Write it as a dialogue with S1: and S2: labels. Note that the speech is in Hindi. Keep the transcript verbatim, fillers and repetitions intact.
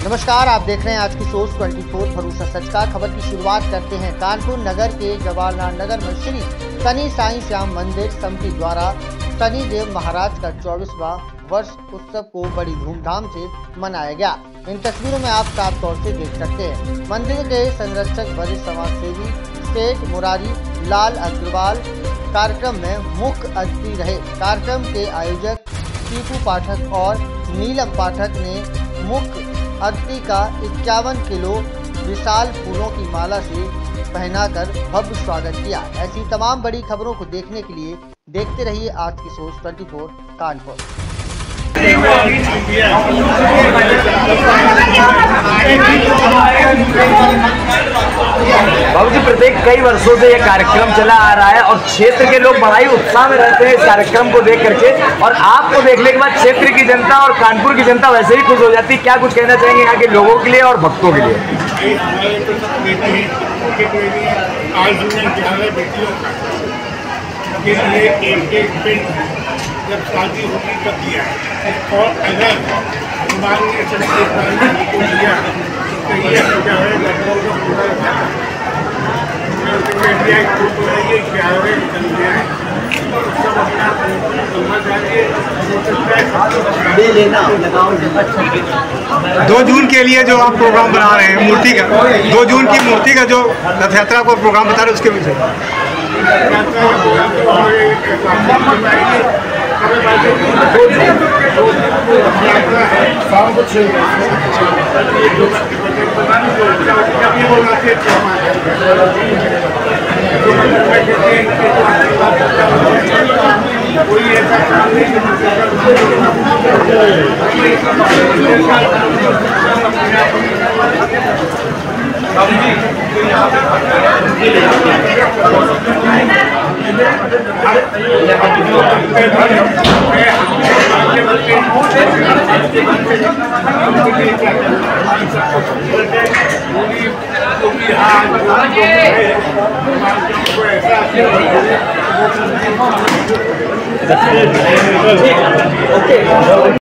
S1: नमस्कार, आप देख रहे हैं आज की सोच चौबीस भरोसा सच का। खबर की शुरुआत करते हैं कानपुर नगर के जवाहरलाल नगर में श्री शनि साई श्याम मंदिर समिति द्वारा शनि देव महाराज का चौबीसवां वर्ष उत्सव को बड़ी धूमधाम से मनाया गया। इन तस्वीरों में आप साफ तौर से देख सकते हैं मंदिर के संरक्षक वरिष्ठ समाज सेवी सेठ मुरारी लाल अग्रवाल कार्यक्रम में मुख्य अतिथि रहे। कार्यक्रम के आयोजक टीपू पाठक और नीलम पाठक ने मुख्य अतिथि का इक्यावन किलो विशाल फूलों की माला से पहनाकर भव्य स्वागत किया। ऐसी तमाम बड़ी खबरों को देखने के लिए देखते रहिए आज की सोच चौबीस कानपुर।
S2: बाबूजी, प्रत्येक कई वर्षों से ये कार्यक्रम चला आ रहा है और क्षेत्र के लोग बड़ा ही उत्साह में रहते हैं इस कार्यक्रम को देख करके, और आपको देखने के बाद क्षेत्र की जनता और कानपुर की जनता वैसे ही खुश हो जाती है। क्या कुछ कहना चाहेंगे यहाँ के लोगों के लिए और भक्तों के लिए?
S3: आज हमने बेटियों के लिए एक एक पिंड जब शादी होगी तब दिया, और अगर माननीय संस्कृत को दिया तो ये क्या है लखनऊ का पूरा
S4: दो जून के लिए जो आप प्रोग्राम बना रहे हैं मूर्ति का, दो जून की मूर्ति का जो रथ यात्रा को प्रोग्राम बता रहे हैं उसके विषय शाम को छः
S3: कोई ऐसा काम नहीं
S2: ओके।